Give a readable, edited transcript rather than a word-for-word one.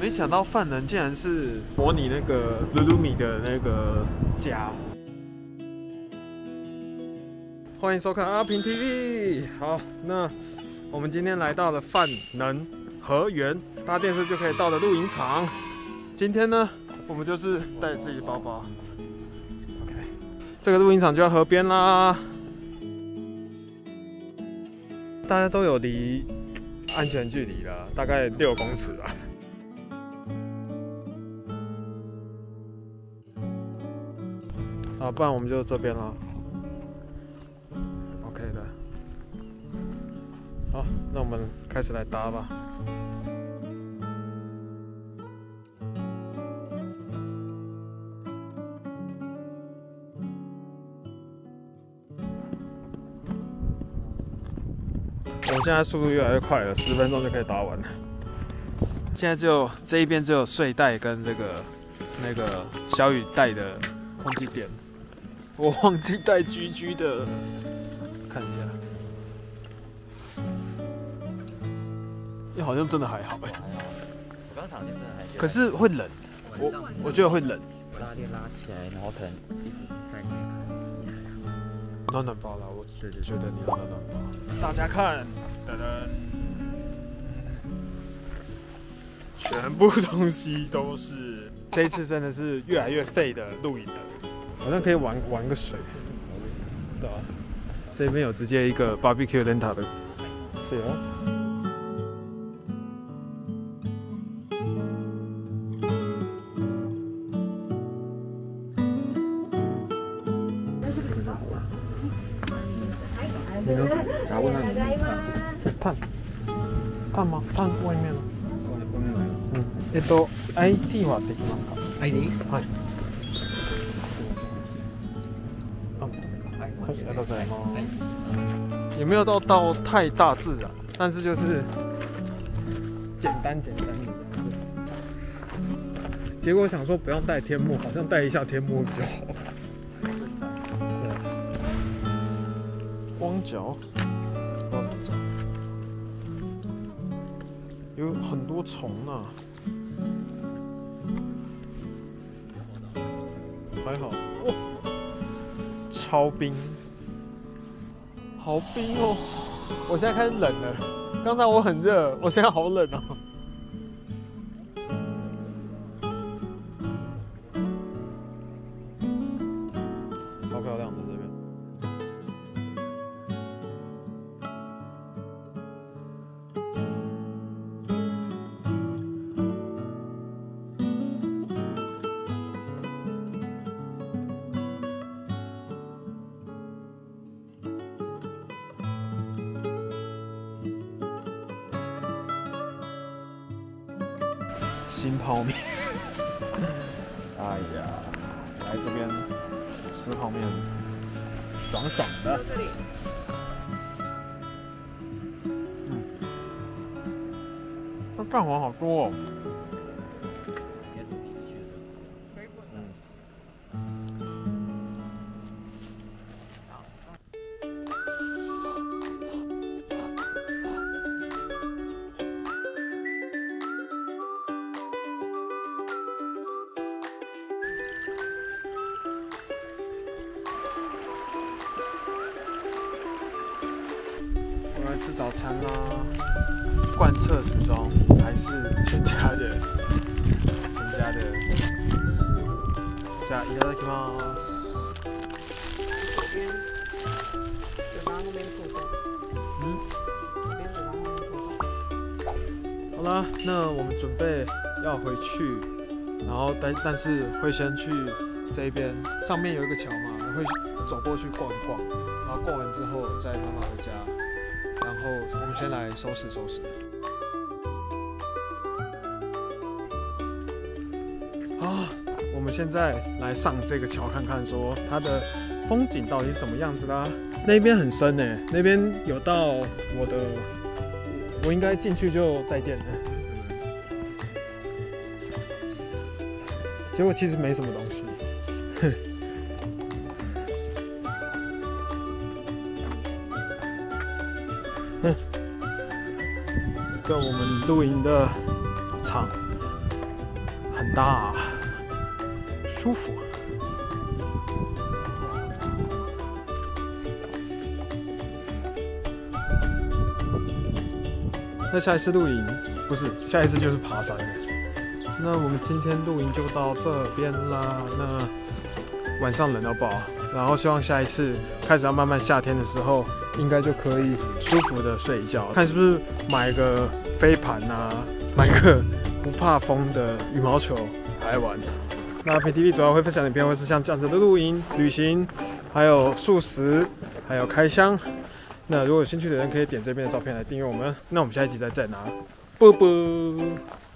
没想到范能竟然是模拟那个鲁鲁米的那个家。欢迎收看阿平 TV。好，那我们今天来到了范能河源，搭电车就可以到的露营场。今天呢，我们就是带着自己的包包。OK， 这个露营场就在河边啦。大家都有离安全距离了，大概6公尺吧。啊，不然我们就这边了。OK 的。好，那我们开始来搭吧。我们现在速度越来越快了，10分钟就可以搭完了。现在只有这一边只有睡袋跟那个小雨带的空气垫，我忘记带居居的，看一下，好像真的还好哎。 我刚躺进真的还觉得， 可是会冷，我觉得会冷。 拉链拉起来，然后可能衣服塞进去。 暖暖包啦，我觉得你要暖暖包。大家看，噔噔，全部东西都是。这一次真的是越来越废的露营了，好像可以玩个水，对吧？这边有直接一个 barbecue rental 的，是哦。你呢？ 然后问他你炭吗？炭外面呢？ID はできますか？ ID？ はい。すみません。はい、ありがとうございます。也没有到太大自然，但是就是简单的这样子。结果想说不用带天幕，好像带一下天幕比较好。光脚，不知道怎么找，有很多虫啊。还好哦，超冰，好冰哦！我现在开始冷了，刚才我很热，我现在好冷哦。超漂亮的这边。新泡面，哎呀，来这边吃泡面，爽爽的。那蛋黄好多哦。我来吃早餐啦，贯彻始终还是全家的食物。じゃあいただきます。好啦，那我们准备要回去，然后但是会先去这边，上面有一个桥嘛，会走过去逛一逛，然后逛完之后再慢慢回家。然后我们先来收拾。啊，我们现在来上这个桥看看，说它的风景到底是什么样子啦。那边很深欸，那边有到我应该进去就再见了。结果其实没什么东西。这我们露营的场很大，舒服。那下一次露营不是，下一次就是爬山了。那我们今天露营就到这边啦。那晚上冷到爆，然后希望下一次开始要慢慢夏天的时候，应该就可以舒服的睡一觉。看是不是买个飞盘啊，买个不怕风的羽毛球来玩。那PTV主要会分享的影片会是像这样子的露营、旅行，还有素食，还有开箱。那如果有兴趣的人可以点这边的照片来订阅我们。那我们下一集再见啦，啵啵。